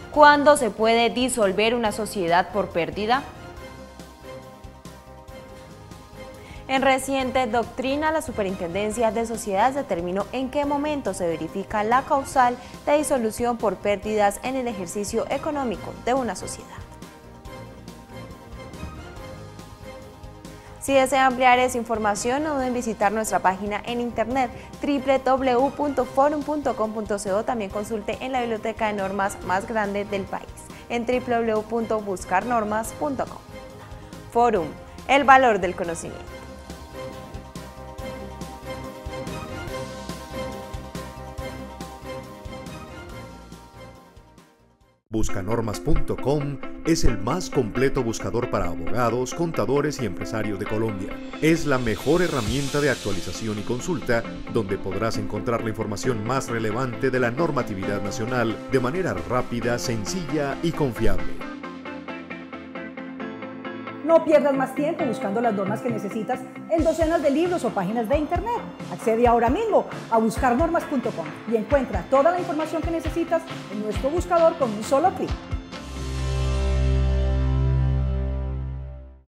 ¿Cuándo se puede disolver una sociedad por pérdida? En reciente doctrina, la Superintendencia de Sociedades determinó en qué momento se verifica la causal de disolución por pérdidas en el ejercicio económico de una sociedad. Si desea ampliar esa información, no duden en visitar nuestra página en internet www.forum.com.co. También consulte en la biblioteca de normas más grande del país en www.buscarnormas.com. Forum, el valor del conocimiento. Buscanormas.com es el más completo buscador para abogados, contadores y empresarios de Colombia. Es la mejor herramienta de actualización y consulta donde podrás encontrar la información más relevante de la normatividad nacional de manera rápida, sencilla y confiable. No pierdas más tiempo buscando las normas que necesitas en docenas de libros o páginas de internet. Accede ahora mismo a buscarnormas.com y encuentra toda la información que necesitas en nuestro buscador con un solo clic.